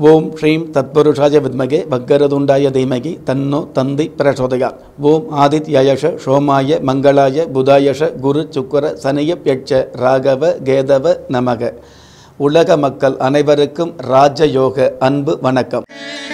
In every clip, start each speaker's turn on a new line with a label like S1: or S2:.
S1: ஓம் ஸ்ரீம் தத்புருஷாய வித்மகே வக்கரதுண்டாய தீமகி தன்னோ தந்தி பிரசோதயாத். ஓம் ஆதித்யாயஷ சோமாய மங்களாய புதாயஷ குரு சுக்கர சனியப்யட்ச ராகவ கேதவ நமக. உலக மக்கள் அனைவருக்கும் ராஜயோக அன்பு வணக்கம்.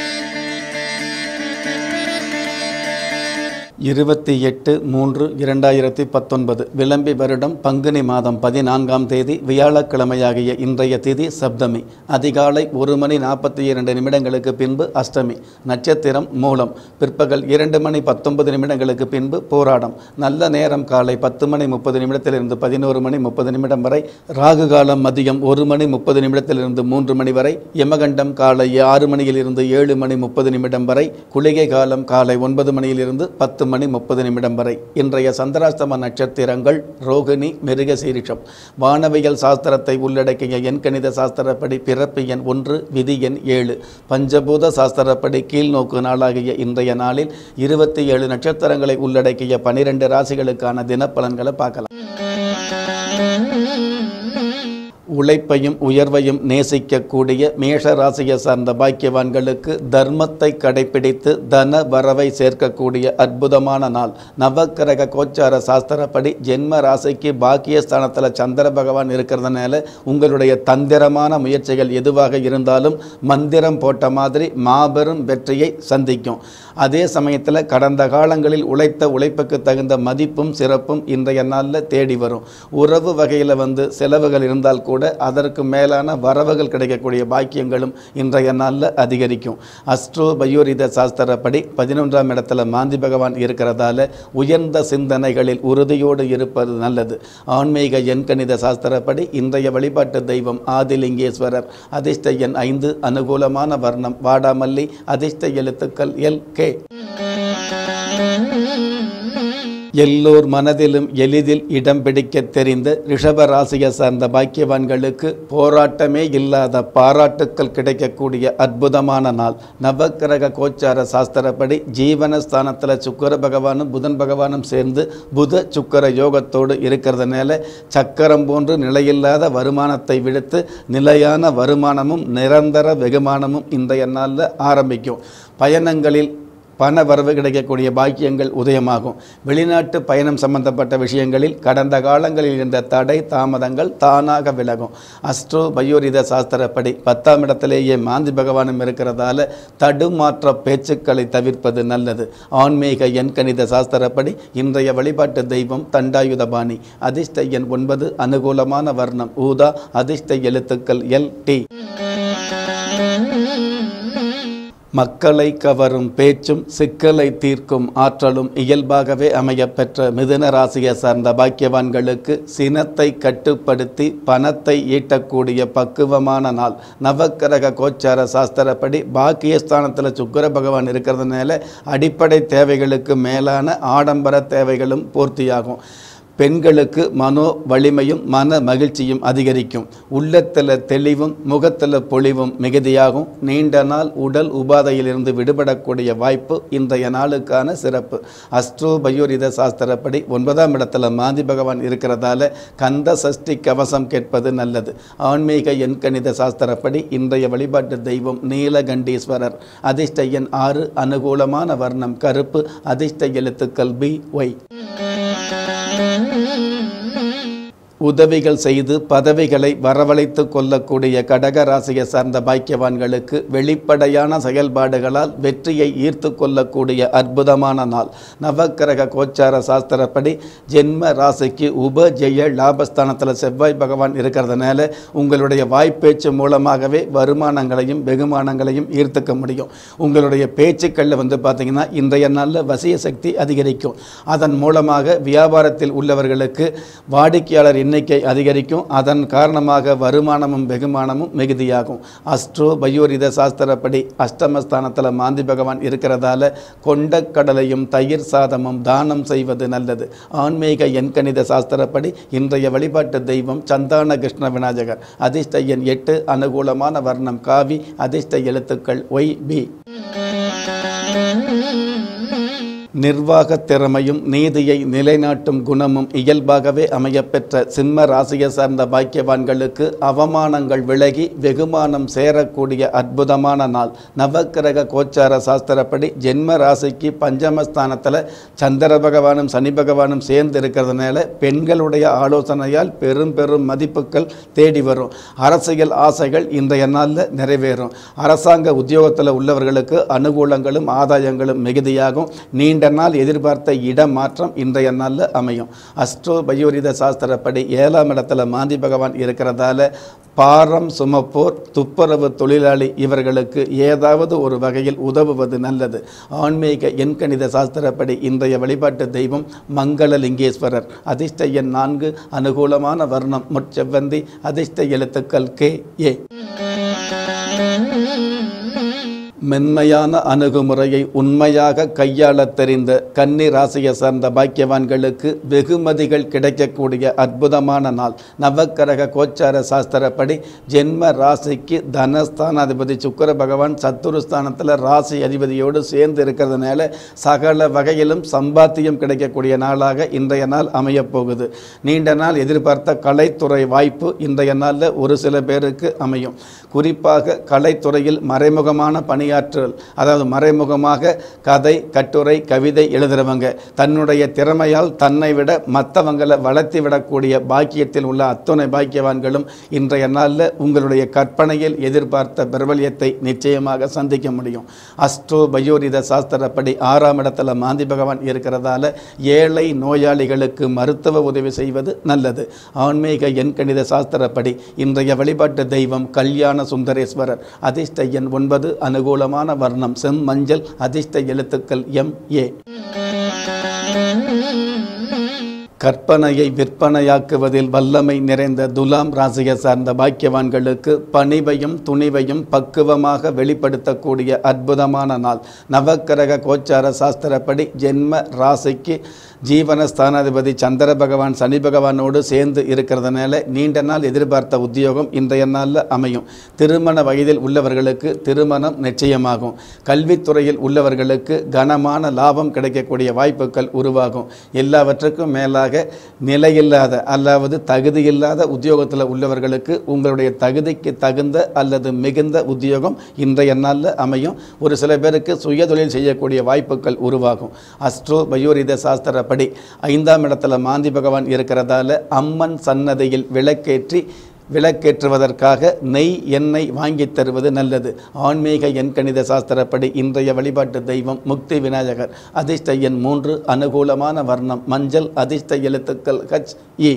S1: 28/3/2019 விளம்பி வருடம் பங்குனி மாதம் 14ஆம் தேதி வியாழக்கிழமையாகிய இன்றைய திதி சப்தமி. அதிகாலை 1:42 பின்பு அஷ்டமி. நட்சத்திரம் மூலம். பிற்பகல் 2:19 பின்பு போராடம். நல்ல நேரம் காலை 10:30 11:30 வரை. ராகு காலம் மதியம் 1:30 3 வரை. யமகண்டம் காலை 6 7:30 வரை. குளிகை காலம் காலை 9 10:30 வரை. இன்றைய சந்திராஷ்டம நட்சத்திரங்கள் ரோகிணி, மிருகசீரிஷம். வானவியல் சாஸ்திரத்தை உள்ளடக்கிய எண்கணித சாஸ்திரப்படி பிறப்பு எண் 1, விதி எண் 7. பஞ்சபூத சாஸ்திரப்படி கீழ்நோக்கு நாளாகிய இன்றைய நாளில் 27 நட்சத்திரங்களை உள்ளடக்கிய 12 ராசிகளுக்கான தினப்பலன்களை பார்க்கலாம். உழைப்பையும் உயர்வையும் நேசிக்கக்கூடிய மேஷ ராசியை சார்ந்த பாக்கியவான்களுக்கு தர்மத்தை கடைபிடித்து தன வரவை சேர்க்கக்கூடிய அற்புதமான நாள். நவக்கிரக கோச்சார சாஸ்திரப்படி ஜென்ம ராசிக்கு பாக்கியஸ்தானத்தில் சந்திர பகவான் இருக்கிறதுனால உங்களுடைய தந்திரமான முயற்சிகள் எதுவாக இருந்தாலும் மந்திரம் போட்ட மாதிரி மாபெரும் வெற்றியை சந்திக்கும். அதே சமயத்தில் கடந்த காலங்களில் உழைத்த உழைப்புக்கு தகுந்த மதிப்பும் சிறப்பும் இன்றைய நாளில் தேடி வரும். உறவு வகையில் செலவுகள் இருந்தால் கூட அதற்கு மேலான வரவுகள் கிடைக்கக்கூடிய பாக்கியங்களும் இன்றைய நாளில் அதிகரிக்கும். அஸ்ட்ரோ பயோரித சாஸ்திரப்படி 11ஆம் இடத்துல மாந்தி பகவான் இருக்கிறதால உயர்ந்த சிந்தனைகளில் உறுதியோடு இருப்பது நல்லது. ஆன்மீக எண்கணித சாஸ்திரப்படி இன்றைய வழிபாட்டு தெய்வம் ஆதிலிங்கேஸ்வரர். அதிர்ஷ்ட எண் 5. அனுகூலமான வர்ணம் வாடாமல்லி. அதிர்ஷ்ட எழுத்துக்கள் LK. எல்லோர் மனதிலும் எளிதில் இடம் பிடிக்க தெரிந்த ரிஷப ராசியை சார்ந்த பாக்கியவான்களுக்கு போராட்டமே இல்லாத பாராட்டுக்கள் கிடைக்கக்கூடிய அற்புதமான நாள். நவக்கிரக கோச்சார சாஸ்திரப்படி ஜீவனஸ்தானத்தில் சுக்கர பகவானும் புதன் பகவானும் சேர்ந்து புத சுக்கர யோகத்தோடு இருக்கிறதுனால சக்கரம் போன்று நிலையில்லாத வருமானத்தை விடுத்து நிலையான வருமானமும் நிரந்தர வெகுமானமும் இன்றைய நாளில் ஆரம்பிக்கும். பயணங்களில் பண வரவு கிடைக்கக்கூடிய பாக்கியங்கள் உதயமாகும். வெளிநாட்டு பயணம் சம்பந்தப்பட்ட விஷயங்களில் கடந்த காலங்களில் இருந்த தடை தாமதங்கள் தானாக விலகும். அஸ்ட்ரோ பயோரித சாஸ்திரப்படி 10ஆம் இடத்திலேயே மாந்தி பகவானும் இருக்கிறதால தடுமாற்ற பேச்சுக்களை தவிர்ப்பது நல்லது. ஆன்மீக எண்கணித சாஸ்திரப்படி இன்றைய வழிபாட்டு தெய்வம் தண்டாயுதபாணி. அதிர்ஷ்ட எண் 9. அனுகூலமான வர்ணம் ஊதா. அதிர்ஷ்ட எழுத்துக்கள் LT. மக்களை கவரும் பேச்சும் சிக்கலை தீர்க்கும் ஆற்றலும் இயல்பாகவே அமையப்பெற்ற மிதுன ராசியை சார்ந்த பாக்கியவான்களுக்கு சினத்தை கட்டுப்படுத்தி பணத்தை ஈட்டக்கூடிய பக்குவமான நாள். நவக்கிரக கோச்சார சாஸ்திரப்படி பாக்கியஸ்தானத்தில் சுக்கிர பகவான் இருக்கிறதுனால அடிப்படை தேவைகளுக்கு மேலான ஆடம்பர தேவைகளும் பூர்த்தியாகும். பெண்களுக்கு மனோ வலிமையும் மன மகிழ்ச்சியும் அதிகரிக்கும். உள்ளத்தில் தெளிவும் முகத்தில் பொலிவும் மிகுதியாகும். நீண்ட நாள் உடல் உபாதையிலிருந்து விடுபடக்கூடிய வாய்ப்பு இன்றைய நாளுக்கான சிறப்பு. அஸ்ட்ரோ பயோரித சாஸ்திரப்படி 9ஆம் இடத்துல மாந்தி பகவான் இருக்கிறதால கந்த சஷ்டி கவசம் கேட்பது நல்லது. ஆன்மீக எண்கணித சாஸ்திரப்படி இன்றைய வழிபாட்டு தெய்வம் நீலகண்டீஸ்வரர். அதிர்ஷ்ட எண் 6. அனுகூலமான வர்ணம் கருப்பு. அதிர்ஷ்ட எழுத்துக்கள் BY. உதவிகள் செய்து பதவிகளை வரவழைத்து கொள்ளக்கூடிய கடக ராசியை சார்ந்த பாக்கியவான்களுக்கு வெளிப்படையான செயல்பாடுகளால் வெற்றியை ஈர்த்து கொள்ளக்கூடிய அற்புதமான நாள். நவக்கிரக கோச்சார சாஸ்திரப்படி ஜென்ம ராசிக்கு உபஜெய லாபஸ்தானத்தில் செவ்வாய் பகவான் இருக்கிறதுனால உங்களுடைய வாய்ப்பேச்சு மூலமாகவே வருமானங்களையும் வெகுமானங்களையும் ஈர்த்துக்க முடியும். உங்களுடைய பேச்சுக்களில் பார்த்தீங்கன்னா இன்றைய நாளில் வசிய சக்தி அதிகரிக்கும். அதன் மூலமாக வியாபாரத்தில் உள்ளவர்களுக்கு வாடிக்கையாளர் எண்ணிக்கை அதிகரிக்கும். அதன் காரணமாக வருமானமும் வெகுமானமும் மிகுதியாகும். அஸ்ட்ரோ பயோரித சாஸ்திரப்படி அஷ்டமஸ்தானத்தில் மாந்தி பகவான் இருக்கிறதால கொண்டக்கடலையும் தயிர் சாதமும் தானம் செய்வது நல்லது. ஆன்மீக எண்கணித சாஸ்திரப்படி இன்றைய வழிபாட்டு தெய்வம் சந்தான கிருஷ்ண விநாயகர். அதிர்ஷ்ட எண் 8. அனுகூலமான வர்ணம் காவி. அதிர்ஷ்ட எழுத்துக்கள் YB. நிர்வாக திறமையும் நீதியை நிலைநாட்டும் குணமும் இயல்பாகவே அமையப்பெற்ற சிம்ம ராசியை சார்ந்த பாக்கியவான்களுக்கு அவமானங்கள் விலகி வெகுமானம் சேரக்கூடிய அற்புதமான நாள். நவக்கிரக கோச்சார சாஸ்திரப்படி ஜென்ம ராசிக்கு பஞ்சமஸ்தானத்தில் சந்திர பகவானும் சனி பகவானும் சேர்ந்து இருக்கிறதுனால பெண்களுடைய ஆலோசனையால் பெரும் பெரும் மதிப்புகள் தேடி வரும். அரசியல் ஆசைகள் இன்றைய நாளில் நிறைவேறும். அரசாங்க உத்தியோகத்தில் உள்ளவர்களுக்கு அனுகூலங்களும் ஆதாயங்களும் மிகுதியாகும். நீண்ட நாள் எதிர்பார்த்த இடமாற்றம் இன்றைய நாளில் அமையும். அஸ்ட்ரோ பயோரித சாஸ்திரப்படி 7ஆம் இடத்துல மாந்தி பகவான் இருக்கிறதால பாரம் சுமப்போர் துப்புரவு தொழிலாளி இவர்களுக்கு ஏதாவது ஒரு வகையில் உதவுவது நல்லது. ஆன்மீக எண்கணித சாஸ்திரப்படி இன்றைய வழிபாட்டு தெய்வம் மங்களலிங்கேஸ்வரர். அதிர்ஷ்ட எண் 4, அனுகூலமான வர்ணம் முட்செவ்வந்தி, அதிர்ஷ்ட எழுத்துக்கள் KA. மென்மையான அணுகுமுறையை உண்மையாக கையாள தெரிந்த கன்னி ராசியை சார்ந்த பாக்கியவான்களுக்கு வெகுமதிகள் கிடைக்கக்கூடிய அற்புதமான நாள். நவக்கிரக கோச்சார சாஸ்திரப்படி ஜென்ம ராசிக்கு தனஸ்தானாதிபதி சுக்கிர பகவான் சத்துருஸ்தானத்தில் ராசி அதிபதியோடு சேர்ந்து இருக்கிறதுனால சகல வகையிலும் சம்பாத்தியம் கிடைக்கக்கூடிய நாளாக இன்றைய நாள் அமையப்போகுது. நீண்ட நாள் எதிர்பார்த்த கலைத்துறை வாய்ப்பு இன்றைய நாளில் ஒரு சில பேருக்கு அமையும். குறிப்பாக கலைத்துறையில் மறைமுகமான பணியாற்றல், அதாவது மறைமுகமாக கதை, கட்டுரை, கவிதை எழுதுறவங்க தன்னுடைய திறமையால் தன்னை விட மற்றவங்களை வளர்த்தி விடக்கூடிய பாக்கியத்தில் உள்ள அத்துணை பாக்கியவான்களும் இன்றைய நாளில் உங்களுடைய கற்பனையில் எதிர்பார்த்த பிரபல்யத்தை நிச்சயமாக சந்திக்க முடியும். அஸ்ட்ரோ பயோரித சாஸ்திரப்படி 6ஆம் இடத்துல மாந்தி பகவான் இருக்கிறதால ஏழை நோயாளிகளுக்கு மருத்துவ உதவி செய்வது நல்லது. ஆன்மீக எண்கணித சாஸ்திரப்படி இன்றைய வழிபாட்டு தெய்வம் கல்யாண சுந்தரேஸ்வரர். அதிர்ஷ்ட எண் 9, அனுகூலமான வர்ணம் செம்மஞ்சள், அதிர்ஷ்ட எழுத்துக்கள் MA. கற்பனையை விற்பனையாக்குவதில் வல்லமை நிறைந்த துலாம் ராசியை சார்ந்த பாக்கியவான்களுக்கு பணிவையும் துணிவையும் பக்குவமாக வெளிப்படுத்தக்கூடிய அற்புதமான நாள். நவக்கிரக கோச்சார சாஸ்திரப்படி ஜென்ம ராசிக்கு ஜீவனஸ்தானாதிபதி சந்திர பகவான் சனி பகவானோடு சேர்ந்து இருக்கிறதுனால நீண்ட நாள் எதிர்பார்த்த உத்தியோகம் இன்றைய நாளில் அமையும். திருமண வயதில் உள்ளவர்களுக்கு திருமணம் நிச்சயமாகும். கல்வித்துறையில் உள்ளவர்களுக்கு கனமான லாபம் கிடைக்கக்கூடிய வாய்ப்புகள் உருவாகும். எல்லாவற்றுக்கும் மேலாக நிலையில்லாத அதாவது தகுதியில்லாத உத்தியோகத்தில் உள்ளவர்களுக்கு உங்களுடைய தகுதிக்கு தகுந்த அல்லது மிகுந்த உத்தியோகம் இன்றைய நாளில் அமையும். ஒரு சில பேருக்கு சுயதொழில் செய்யக்கூடிய வாய்ப்புகள் உருவாகும். அஸ்ட்ரோ பயோரித சாஸ்திரப்படி 5ஆம் இடத்துல மாந்தி பகவான் இருக்கிறதால அம்மன் சன்னதியில் விளக்கேற்றுவதற்காக நெய் எண்ணெய் வாங்கி தருவது நல்லது. ஆன்மீக எண்கணித சாஸ்திரப்படி இன்றைய வழிபாட்டு தெய்வம் முக்தி விநாயகர். அதிர்ஷ்ட எண் 3, அனுகூலமான வர்ணம் மஞ்சள், அதிர்ஷ்ட எழுத்துக்கள் HE.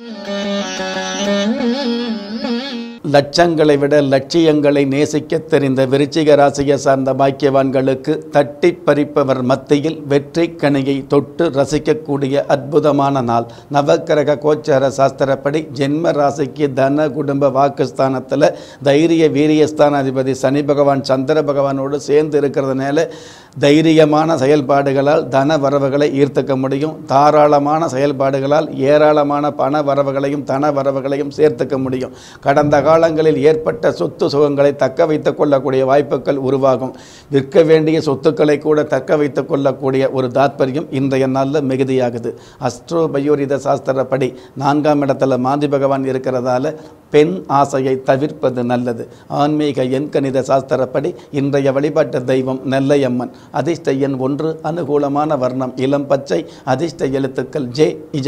S1: லட்சங்களை விட லட்சியங்களை நேசிக்க தெரிந்த விருச்சிக ராசியை சார்ந்த பாக்கியவான்களுக்கு தட்டி பறிப்பவர் மத்தியில் வெற்றி கனியை தொட்டு ரசிக்கக்கூடிய அற்புதமான நாள். நவக்கிரக கோச்சார சாஸ்திரப்படி ஜென்ம ராசிக்கு தன குடும்ப வாக்குஸ்தானத்தில் தைரிய வீரியஸ்தானாதிபதி சனி பகவான் சந்திர பகவானோடு சேர்ந்து இருக்கிறதுனால தைரியமான செயல்பாடுகளால் தன வரவுகளை ஈர்த்துக்க முடியும். தாராளமான செயல்பாடுகளால் ஏராளமான பண வரவுகளையும் தன வரவுகளையும் சேர்த்துக்க முடியும். கடந்த காலங்களில் ஏற்பட்ட சொத்து சுகங்களை தக்க வைத்துக் கொள்ளக்கூடிய வாய்ப்புகள் உருவாகும். விற்க வேண்டிய சொத்துக்களை கூட தக்க வைத்துக் கொள்ளக்கூடிய ஒரு தாத்பரியம் இன்றைய நாளில் மிகுதியாகுது. அஸ்ட்ரோ பயோரித சாஸ்திரப்படி 4ஆம் இடத்துல மாந்தி பகவான் இருக்கிறதால பெண் ஆசையை தவிர்ப்பது நல்லது. ஆன்மீக எண்கணித சாஸ்திரப்படி இன்றைய வழிபாட்டு தெய்வம் நெல்லையம்மன். அதிர்ஷ்ட எண் 1, அனுகூலமான வர்ணம் இளம் பச்சை, அதிர்ஷ்ட எழுத்துக்கள் JZ.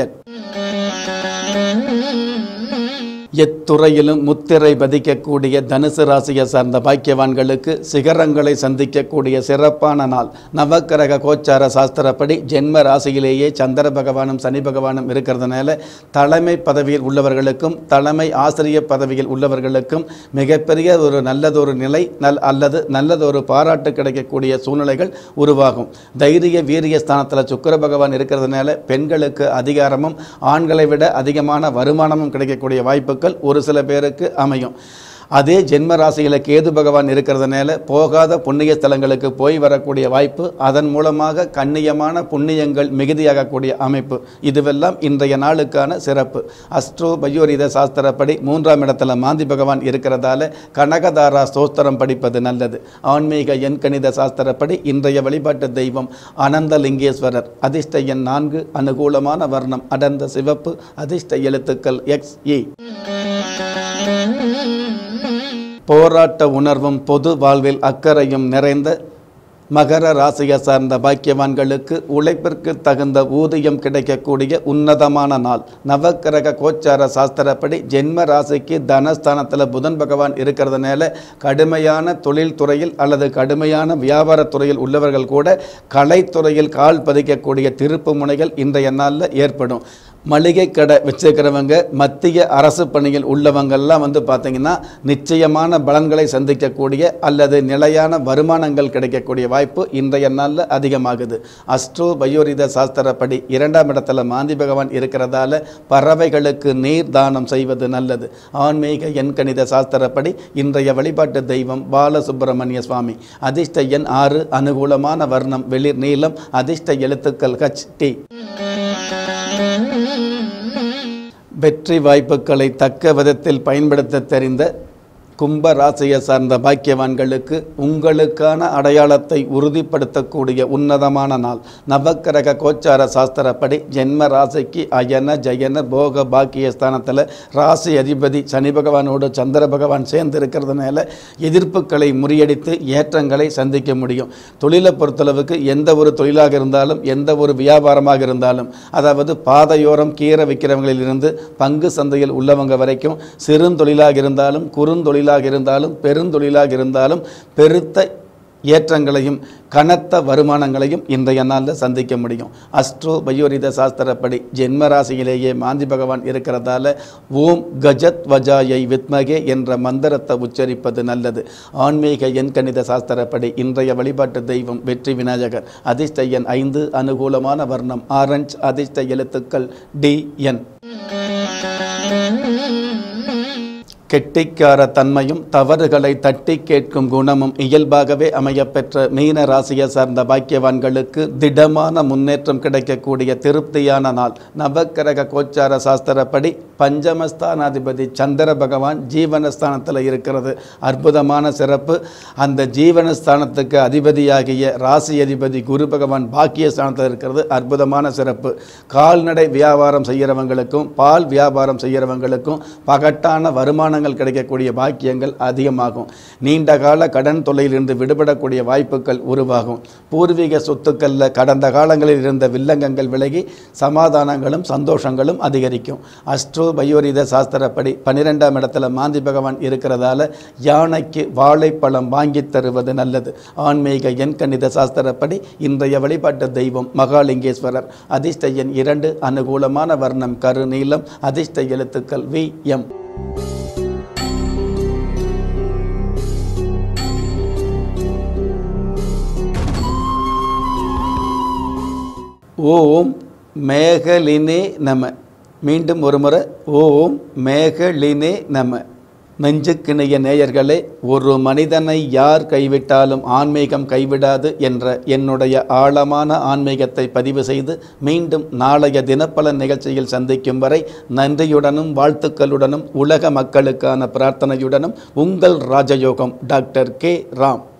S1: எத்துறையிலும் முத்திரை பதிக்கக்கூடிய தனுசு ராசியை சார்ந்த பாக்கியவான்களுக்கு சிகரங்களை சந்திக்கக்கூடிய சிறப்பான நாள். நவக்கிரக கோச்சார சாஸ்திரப்படி ஜென்ம ராசியிலேயே சந்திர பகவானும் சனி பகவானும் இருக்கிறதுனால தலைமை பதவியில் உள்ளவர்களுக்கும் தலைமை ஆசிரியர் பதவியில் உள்ளவர்களுக்கும் மிகப்பெரிய ஒரு நல்லதொரு நிலை அல்லது நல்லதொரு பாராட்டு கிடைக்கக்கூடிய சூழ்நிலைகள் உருவாகும். தைரிய வீரிய ஸ்தானத்தில் சுக்கிர பகவான் இருக்கிறதுனால பெண்களுக்கு அதிகாரமும் ஆண்களை விட அதிகமான வருமானமும் கிடைக்கக்கூடிய வாய்ப்புகள் ஒரு சில பேருக்கு அமையும். அதே ஜென்ம ராசியில் கேது பகவான் இருக்கிறதுனால போகாத புண்ணிய ஸ்தலங்களுக்கு போய் வரக்கூடிய வாய்ப்பு, அதன் மூலமாக கண்ணியமான புண்ணியங்கள் மிகுதியாகக்கூடிய அமைப்பு, இதுவெல்லாம் இன்றைய நாளுக்கான சிறப்பு. அஸ்ட்ரோ பயோரித சாஸ்திரப்படி 3ஆம் இடத்துல மாந்தி பகவான் இருக்கிறதால கனகதாரா ஸ்தோத்திரம் படிப்பது நல்லது. ஆன்மீக எண் கணித சாஸ்திரப்படி இன்றைய வழிபாட்டு தெய்வம் அனந்தலிங்கேஸ்வரர். அதிர்ஷ்ட எண் 4, அனுகூலமான வர்ணம் அடர்ந்த சிவப்பு, அதிர்ஷ்ட எழுத்துக்கள் XE. போராட்ட உணர்வும் பொது வாழ்வில் அக்கறையும் நிறைந்த மகர ராசியை சார்ந்த பாக்கியவான்களுக்கு உழைப்பிற்கு தகுந்த ஊதியம் கிடைக்கக்கூடிய உன்னதமான நாள். நவக்கிரக கோச்சார சாஸ்திரப்படி ஜென்ம ராசிக்கு தனஸ்தானத்தில் புதன் பகவான் இருக்கிறதுனால கடுமையான தொழில் துறையில் அல்லது கடுமையான வியாபாரத்துறையில் உள்ளவர்கள் கூட கலைத்துறையில் கால் பதிக்கக்கூடிய திருப்பு முனைகள் இன்றைய நாளில் ஏற்படும். மளிகை கடை வச்சுருக்கிறவங்க, மத்திய அரசு பணியில் உள்ளவங்கள்லாம் பார்த்திங்கன்னா நிச்சயமான பலன்களை சந்திக்கக்கூடிய அல்லது நிலையான வருமானங்கள் கிடைக்கக்கூடிய வாய்ப்பு இன்றைய நாளில் அதிகமாகுது. அஸ்ட்ரோ பயோரித சாஸ்திரப்படி 2ஆம் இடத்துல மாந்தி பகவான் இருக்கிறதால பறவைகளுக்கு நீர் தானம் செய்வது நல்லது. ஆன்மீக எண் கணித சாஸ்திரப்படி இன்றைய வழிபாட்டு தெய்வம் பாலசுப்பிரமணிய சுவாமி. அதிர்ஷ்ட எண் 6, அனுகூலமான வர்ணம் வெளிர் நீலம், அதிர்ஷ்ட எழுத்துக்கள் HT. வெற்றி வாய்ப்புகளை தக்க விதத்தில் பயன்படுத்த தெரிந்த கும்ப ராசியை சார்ந்த பாக்கியவான்களுக்கு உங்களுக்கான அடையாளத்தை உறுதிப்படுத்தக்கூடிய உன்னதமான நாள். நவக்கிரக கோச்சார சாஸ்திரப்படி ஜென்ம ராசிக்கு அயன ஜயன போக பாக்கிய ஸ்தானத்தில் ராசி அதிபதி சனி பகவானோடு சந்திர பகவான் சேர்ந்து இருக்கிறதுனால எதிர்ப்புகளை முறியடித்து ஏற்றங்களை சந்திக்க முடியும். தொழிலை பொறுத்தளவுக்கு எந்த ஒரு தொழிலாக இருந்தாலும் எந்த ஒரு வியாபாரமாக இருந்தாலும், அதாவது பாதையோரம் கீரை விற்கிறவங்களிலிருந்து பங்கு சந்தையில் உள்ளவங்க வரைக்கும், சிறுந்தொழிலாக இருந்தாலும் குறுந்தொழில் இருந்தாலும் பெருந்தொழிலாக இருந்தாலும் பெருத்த ஏற்றங்களையும் கனத்த வருமானங்களையும் இன்றைய நாளில் சந்திக்க முடியும். அஸ்ட்ரோ பயோரித சாஸ்திரப்படி ஜென்ம ராசியிலேயே மாந்தி பகவான் இருக்கிறதால ஓம் கஜத் வஜாயை வித்மகே என்ற மந்திரத்தை உச்சரிப்பது நல்லது. ஆன்மீக எண் கணித சாஸ்திரப்படி இன்றைய வழிபாட்டு தெய்வம் வெற்றி விநாயகர். அதிர்ஷ்ட எண் 5, அனுகூலமான வர்ணம் ஆரஞ்சு, அதிர்ஷ்ட எழுத்துக்கள் DN. கெட்டிக்கார தன்மையும் தவறுகளை தட்டி கேட்கும் குணமும் இயல்பாகவே அமையப்பெற்ற மீன ராசியை சார்ந்த பாக்கியவான்களுக்கு திடமான முன்னேற்றம் கிடைக்கக்கூடிய திருப்தியான நாள். நவக்கிரக கோச்சார சாஸ்திரப்படி பஞ்சமஸ்தானாதிபதி சந்திர பகவான் ஜீவனஸ்தானத்தில் இருக்கிறது அற்புதமான சிறப்பு. அந்த ஜீவனஸ்தானத்துக்கு அதிபதியாகிய ராசி அதிபதி குரு பகவான் பாக்கியஸ்தானத்தில் இருக்கிறது அற்புதமான சிறப்பு. கால்நடை வியாபாரம் செய்கிறவங்களுக்கும் பால் வியாபாரம் செய்கிறவங்களுக்கும் பகட்டான வருமானங்கள் கிடைக்கக்கூடிய பாக்கியங்கள் அதிகமாகும். நீண்ட கால கடன் தொல்லையிலிருந்து விடுபடக்கூடிய வாய்ப்புகள் உருவாகும். பூர்வீக சொத்துக்களில் கடந்த காலங்களில் இருந்த வில்லங்கங்கள் விலகி சமாதானங்களும் சந்தோஷங்களும் அதிகரிக்கும். அஸ்ட்ரோ பயோரித சாஸ்திரப்படி 12ஆம் இடத்துல மாந்தி பகவான் இருக்கிறதால யானைக்கு வாழைப்பழம் வாங்கி தருவது நல்லது. ஆன்மீக எண் கணித சாஸ்திரப்படி இன்றைய வழிபாட்டு தெய்வம் மகாலிங்கேஸ்வரர். அதிர்ஷ்ட எண் 2, அனுகூலமான வர்ணம் கருநீலம், அதிர்ஷ்ட எழுத்துக்கள் VM. ஓம் மேகலினே நம. மீண்டும் ஒரு முறை ஓம் மேகலினே நம. நெஞ்சுக்கிணைய நேயர்களே, ஒரு மனிதனை யார் கைவிட்டாலும் ஆன்மீகம் கைவிடாது என்ற என்னுடைய ஆழமான ஆன்மீகத்தை பதிவு செய்து மீண்டும் நாளைய தினப்பலன் நிகழ்ச்சியில் சந்திக்கும் வரை நன்றியுடனும் வாழ்த்துக்களுடனும் உலக மக்களுக்கான பிரார்த்தனையுடனும் உங்கள் ராஜயோகம் டாக்டர் K. ராம்.